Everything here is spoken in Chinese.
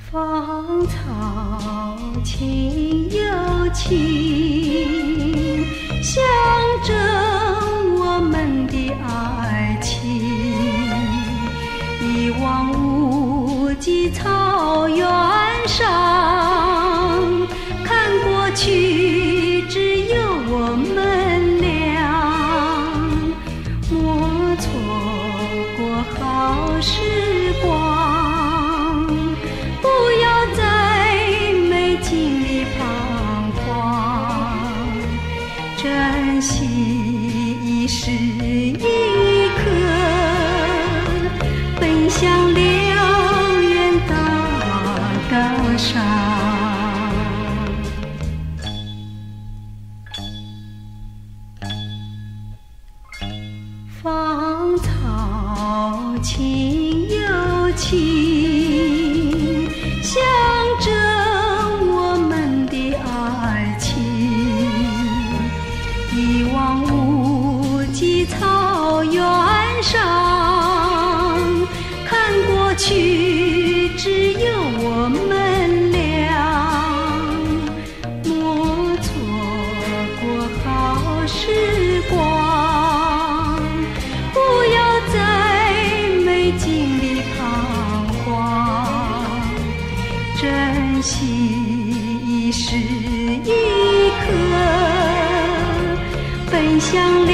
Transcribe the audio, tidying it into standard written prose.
芳草青又青，象征我们的爱情。一望无际草原上，看过去只有我们俩，莫错过好时光。珍惜一时一刻，奔向辽远大高山。芳草青又青，象征我们的爱情。一望无际草原上，看过去只有我们俩，莫错过好时光。不要在美景里彷徨，珍惜一时一刻，奔向